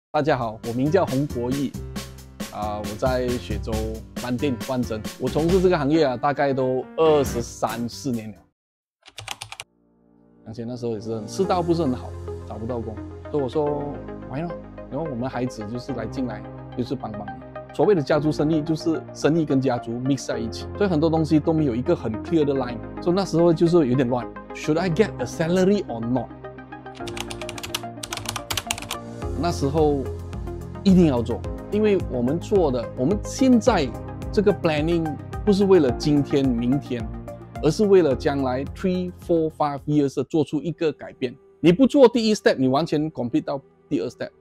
大家好，我名叫洪国义，我在雪州饭店万珍，我从事这个行业大概都23、4年了。而且那时候也是世道不是很好，找不到工，所以我说 why not？ 然后我们孩子就是来进来，就是帮忙。所谓的家族生意，就是生意跟家族 mix 在一起，所以很多东西都没有一个很 clear 的 line， 所以那时候就是有点乱。Should I get a salary or not？ 那时候一定要做，因为我们做的，我们现在这个 planning 不是为了今天、明天，而是为了将来3、4、5 years 的做出一个改变。你不做第一 step， 你完全 complete 到第二 step。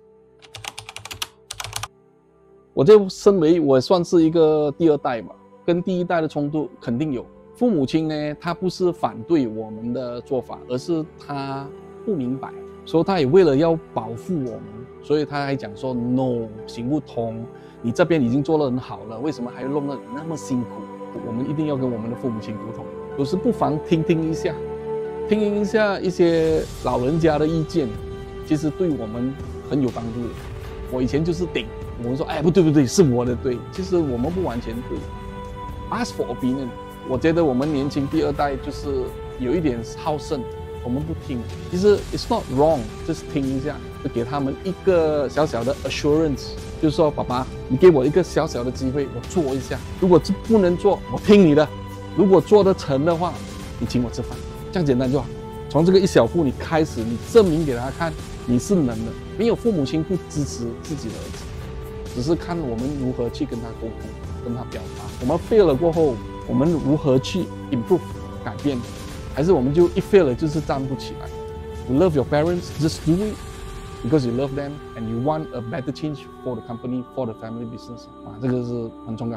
我就身为我算是一个第二代嘛，跟第一代的冲突肯定有。父母亲呢，他不是反对我们的做法，而是他不明白。所以他也为了要保护我们，所以他还讲说 no 行不通，你这边已经做得很好了，为什么还要弄得那么辛苦？我们一定要跟我们的父母亲沟通，有时不妨听一下一些老人家的意见，其实对我们很有帮助的。我以前就是顶，我们说哎不对，是我的对，其实我们不完全对。Ask for opinion， 我觉得我们年轻第二代就是有一点好胜。我们不听，其实 it's not wrong， 就是听一下，就给他们一个小小的 assurance， 就是说，爸爸，你给我一个小小的机会，我做一下。如果这不能做，我听你的；如果做得成的话，你请我吃饭，这样简单就好。从这个一小步你开始，你证明给他看你是能的。没有父母亲不支持自己的儿子，只是看我们如何去跟他沟通，跟他表达。我们 fail 了过后，我们如何去 improve 改变？还是我们就一 fail 了，就是站不起来。You love your parents, just do it because you love them and you want a better change for the company, for the family business. 这个是很重要。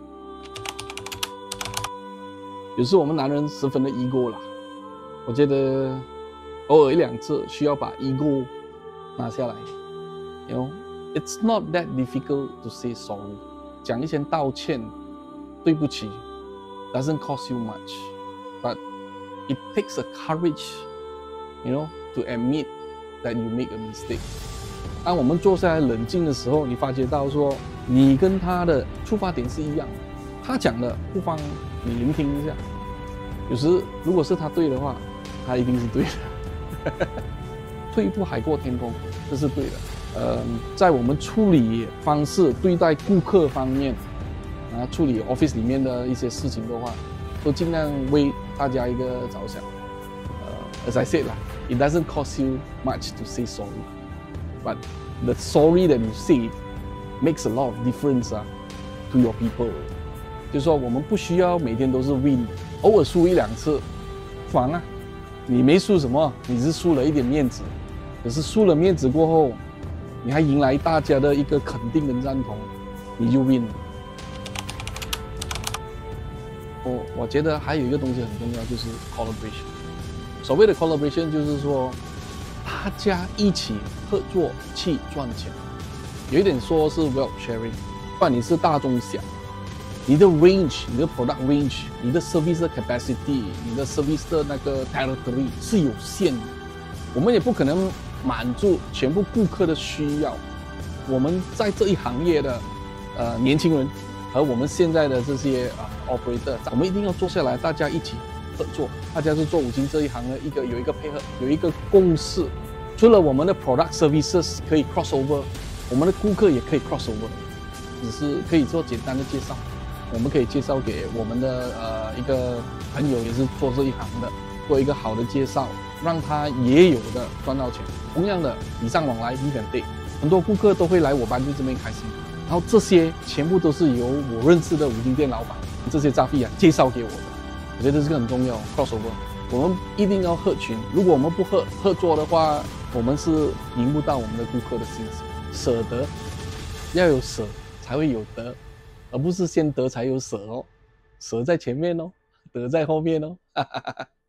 有时我们男人十分的 ego 啦，我觉得偶尔1、2次需要把 ego 拿下来。You know, it's not that difficult to say sorry. 讲一些道歉，对不起 ，doesn't cost you much, but it takes a courage, you know, to admit that you make a mistake. 当我们坐下来冷静的时候，你发觉到说，你跟他的出发点是一样的。他讲的，不妨你聆听一下。有时如果是他对的话，他一定是对的。退一步海阔天空，这是对的。在我们处理方式、对待顾客方面，处理 office 里面的一些事情的话，都尽量为大家一个着想。As I said 啦 ，it doesn't cost you much to say sorry, but the sorry that you say makes a lot of difference to your people. 就是说，我们不需要每天都是 win， 偶尔输1、2次，不妨啊。你没输什么，你是输了一点面子，可是输了面子过后，你还迎来大家的一个肯定跟赞同，你就 win 了。我觉得还有一个东西很重要，就是 collaboration。所谓的 collaboration 就是说，大家一起合作去赚钱。有一点说是 wealth sharing， 不管你是大中小，你的 range、你的 product range、你的 service 的 capacity、你的 service 的那个 territory 是有限的。我们也不可能满足全部顾客的需要。我们在这一行业的年轻人。和我们现在的这些operator， 我们一定要坐下来，大家一起合作。大家是做五金这一行的有一个配合，有一个共识。除了我们的 product services 可以 cross over， 我们的顾客也可以 cross over， 只是可以做简单的介绍。我们可以介绍给我们的一个朋友，也是做这一行的，做一个好的介绍，让他也有的赚到钱。同样的，礼尚往来 give and take， 很多顾客都会来我班就这边开心。然后这些全部都是由我认识的五金店老板，这些诈骗介绍给我的，我觉得这个很重要。crossover， 我们一定要合群。如果我们不合作的话，我们是赢不到我们的顾客的心。舍得，要有舍才会有得，而不是先得才有舍哦。舍在前面哦，得在后面哦。